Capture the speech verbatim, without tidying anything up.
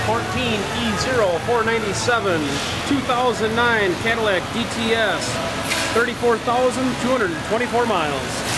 fourteen E zero four ninety-seven, two thousand nine Cadillac D T S, thirty-four thousand two hundred twenty-four miles.